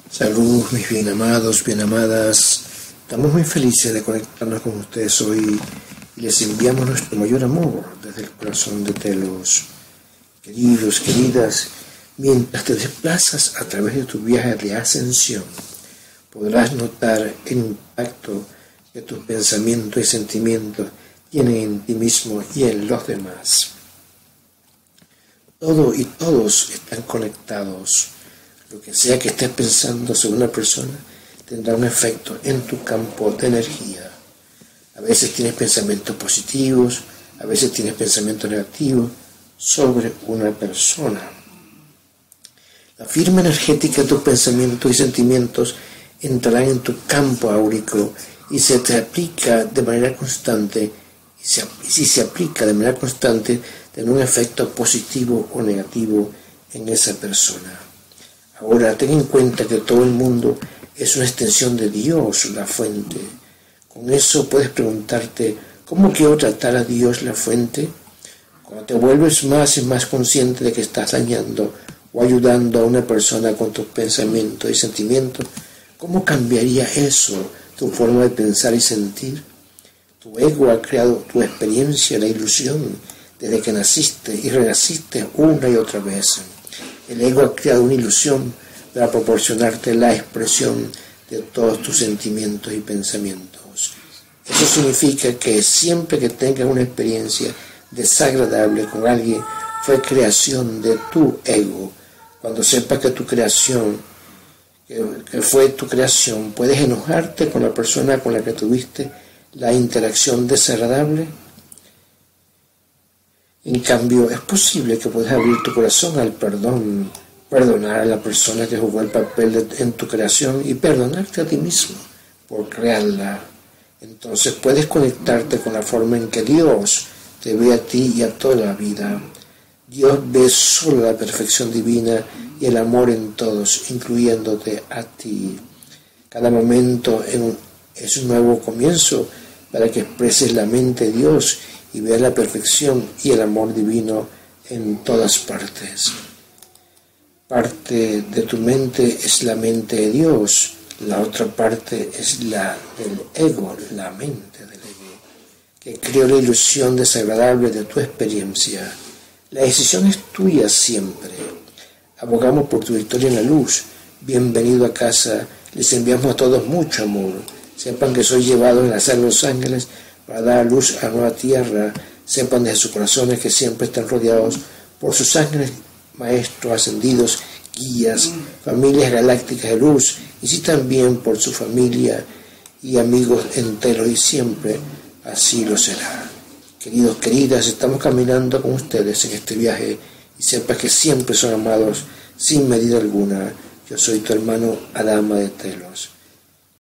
Saludos mis bien amados, bien amadas. Estamos muy felices de conectarnos con ustedes hoy y les enviamos nuestro mayor amor desde el corazón de Telos. Queridos, queridas, mientras te desplazas a través de tu viaje de ascensión, podrás notar el impacto que tus pensamientos y sentimientos tienen en ti mismo y en los demás. Todo y todos están conectados. Lo que sea que estés pensando sobre una persona tendrá un efecto en tu campo de energía. A veces tienes pensamientos positivos, a veces tienes pensamientos negativos sobre una persona. La firma energética de tus pensamientos y sentimientos entrarán en tu campo áurico y se te aplica de manera constante. Y si se aplica de manera constante, tendrá un efecto positivo o negativo en esa persona. Ahora, ten en cuenta que todo el mundo es una extensión de Dios, la fuente. Con eso puedes preguntarte, ¿cómo quiero tratar a Dios, la fuente? Cuando te vuelves más y más consciente de que estás dañando o ayudando a una persona con tus pensamientos y sentimientos, ¿cómo cambiaría eso tu forma de pensar y sentir? Tu ego ha creado tu experiencia, la ilusión, desde que naciste y renaciste una y otra vez. El ego ha creado una ilusión para proporcionarte la expresión de todos tus sentimientos y pensamientos. Eso significa que siempre que tengas una experiencia desagradable con alguien, fue creación de tu ego. Cuando sepas que tu creación, que fue tu creación, puedes enojarte con la persona con la que tuviste la interacción desagradable. En cambio, es posible que puedas abrir tu corazón al perdón, perdonar a la persona que jugó el papel en tu creación y perdonarte a ti mismo por crearla. Entonces puedes conectarte con la forma en que Dios te ve a ti y a toda la vida. Dios ve solo la perfección divina y el amor en todos, incluyéndote a ti. Cada momento es un nuevo comienzo para que expreses la mente de Dios y veas la perfección y el amor divino en todas partes. Parte de tu mente es la mente de Dios, la otra parte es la del ego, la mente del ego, que creó la ilusión desagradable de tu experiencia. La decisión es tuya siempre. Abogamos por tu victoria en la luz. Bienvenido a casa. Les enviamos a todos mucho amor. Sepan que soy llevado en la sala de los ángeles para dar luz a la nueva tierra. Sepan desde sus corazones que siempre están rodeados por sus ángeles, maestros ascendidos, guías, familias galácticas de luz, y sí también por su familia y amigos enteros, y siempre así lo será. Queridos, queridas, estamos caminando con ustedes en este viaje, y sepan que siempre son amados sin medida alguna. Yo soy tu hermano Adama de Telos.